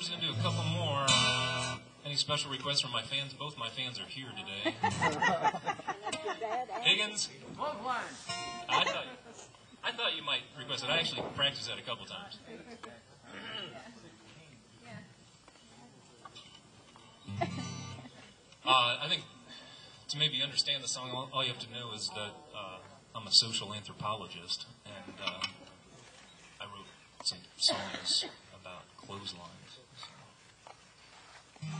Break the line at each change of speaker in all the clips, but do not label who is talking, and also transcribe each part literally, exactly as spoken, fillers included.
just going to do a couple more. Any special requests from my fans? Both my fans are here today. Higgins? I thought, I thought you might request it. I actually practiced that a couple times. Uh, I think to maybe understand the song, all, all you have to know is that uh, I'm a social anthropologist, and uh, I wrote some songs about clotheslines. So.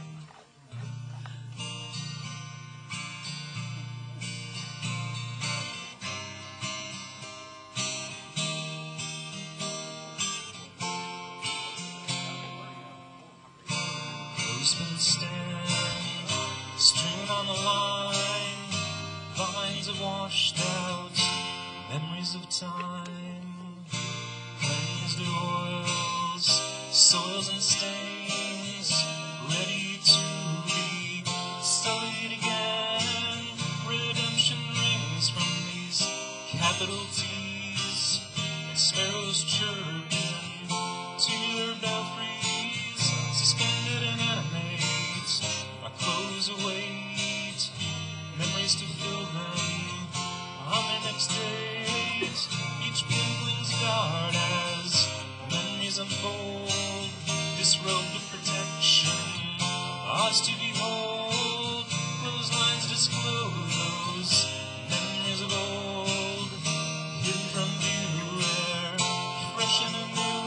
Clothespin stand, strewn on the line, vines of washed out, memories of time, cleansed oils, soils and stains, ready to be sullied again. Redemption rings from these capital T's, and sparrows chirping tubular belfries, suspended and animate. Our clothes await memories to fill them on their next days. Each pinpoint's guard as memories unfold, disrobed of protection, ours to behold. Those lines disclose memories of old, hidden from view where fresh and anew.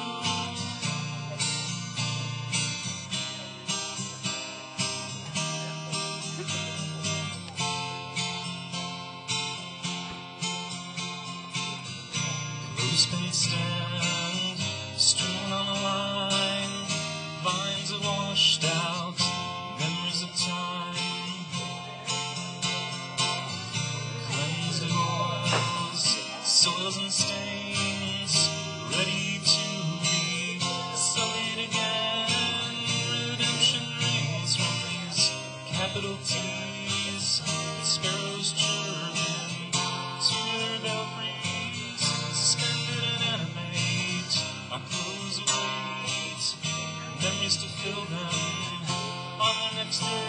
Clothespin stand, strewn on the line, vines of washed out, memories of time, cleansed of oils, soils and stains, ready to be sullied again. Redemption rings from these capital T's, and sparrows chirping to their belfries, suspended and animate. Our clothes await memories to fill them on the next day.